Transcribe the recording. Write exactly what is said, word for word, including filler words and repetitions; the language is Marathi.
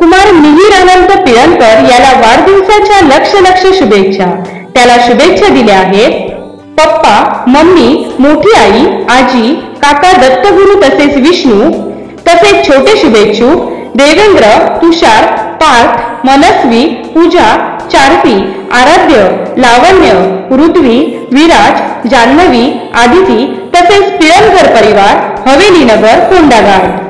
कुमार मिहीर अनंत पिळणकर याला वाढदिवसाच्या लक्ष लक्ष शुभेच्छा। त्याला शुभेच्छा दिल्या आहेत पप्पा, मम्मी, मोठी आई, आजी, काका दत्तगुरु तसेच विष्णू। तसेच छोटे शुभेच्छुक देवेंद्र, तुषार, पार्थ, मनस्वी, पूजा, चारती, आराध्य, लावण्य, ऋत्वी, विराज, जान्हवी, आदिती तसेच पिळणकर परिवार, हवेली नगर, कोंडाघाट।